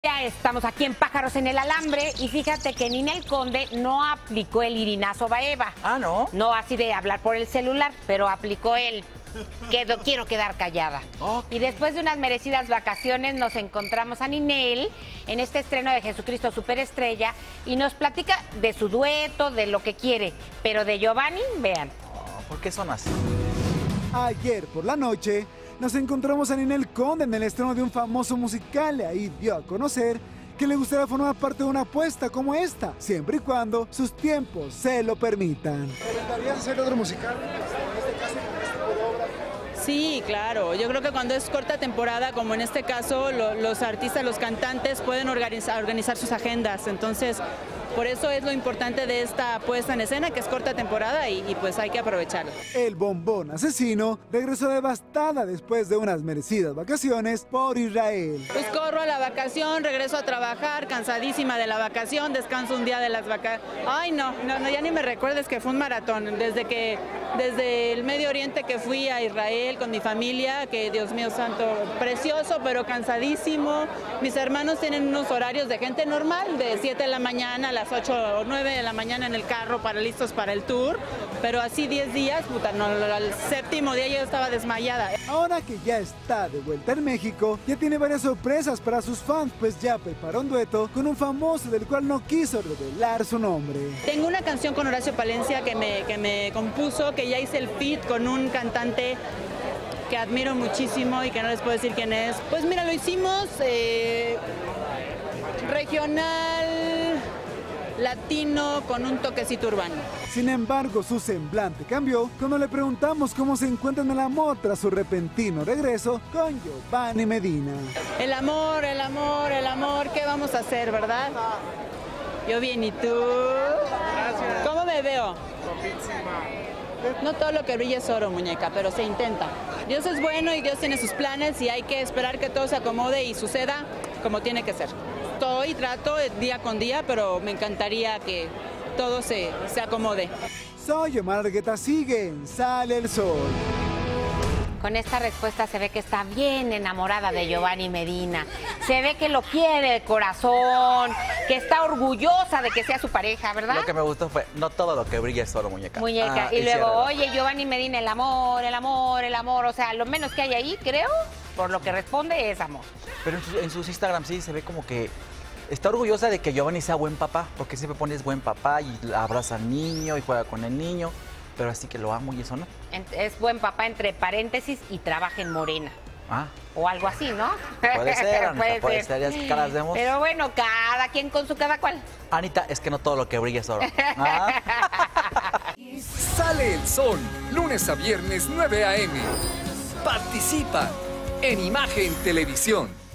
Ya estamos aquí en Pájaros en el Alambre y fíjate que Ninel Conde no aplicó el irinazo Baeva. Ah, ¿no? No así de hablar por el celular, pero aplicó el quiero quedar callada. Okay. Y después de unas merecidas vacaciones nos encontramos a Ninel en este estreno de Jesucristo Superestrella y nos platica de su dueto, de lo que quiere. Pero de Giovanni, vean. ¿Por qué son así? Ayer por la noche nos encontramos a Ninel Conde en el estreno de un famoso musical y ahí dio a conocer que le gustaría formar parte de una apuesta como esta, siempre y cuando sus tiempos se lo permitan. ¿Te aventarías a hacer otro musical? En este caso, con este tipo de obra. Sí, claro. Yo creo que cuando es corta temporada, como en este caso, los artistas, los cantantes pueden organizar sus agendas. Entonces, por eso es lo importante de esta puesta en escena, que es corta temporada y pues hay que aprovecharlo. El bombón asesino regresó devastada después de unas merecidas vacaciones por Israel. Pues corro a la vacación, regreso a trabajar, cansadísima de la vacación, descanso un día de las vacaciones. Ay, no, ya ni me recuerdes que fue un maratón. Desde el Medio Oriente que fui a Israel con mi familia, que Dios mío santo, precioso, pero cansadísimo. Mis hermanos tienen unos horarios de gente normal, de 7 de la mañana a las 8 o 9 de la mañana en el carro listos para el tour, pero así 10 días, puta, no, al séptimo día yo estaba desmayada. Ahora que ya está de vuelta en México, ya tiene varias sorpresas para sus fans, pues ya preparó un dueto con un famoso del cual no quiso revelar su nombre. Tengo una canción con Horacio Palencia que me compuso, que ya hice el feat con un cantante que admiro muchísimo y que no les puedo decir quién es. Pues mira, lo hicimos regional, latino, con un toquecito urbano. Sin embargo, su semblante cambió cuando le preguntamos cómo se encuentra en el amor tras su repentino regreso con Giovanni Medina. El amor, ¿qué vamos a hacer, verdad? Yo bien, ¿y tú? Gracias. ¿Cómo me veo? Guapísima. No todo lo que brilla es oro, muñeca, pero se intenta. Dios es bueno y Dios tiene sus planes y hay que esperar que todo se acomode y suceda como tiene que ser. Trato día con día, pero me encantaría que todo se acomode. Soy Omar Argueta, sigue en Sale el Sol. Con esta respuesta se ve que está bien enamorada de Giovanni Medina. Se ve que lo quiere de corazón, que está orgullosa de que sea su pareja, ¿verdad? Lo que me gustó fue, no todo lo que brilla es oro, muñeca. Muñeca. Y luego, oye, Giovanni Medina, el amor, el amor, el amor. O sea, lo menos que hay ahí, creo, por lo que responde, es amor. Pero en sus Instagram sí se ve como que está orgullosa de que Giovanni sea buen papá, porque siempre pones buen papá y abraza al niño y juega con el niño, pero así que lo amo y eso no. Es buen papá entre paréntesis y trabaja en Morena. Ah. O algo así, ¿no? Puede ser, Anita, puede ser, ya es que caras vemos. Pero bueno, cada quien con su cada cual. Anita, es que no todo lo que brilla es oro. ¿Ah? Sale el Sol, lunes a viernes 9 a.m. Participa en Imagen Televisión.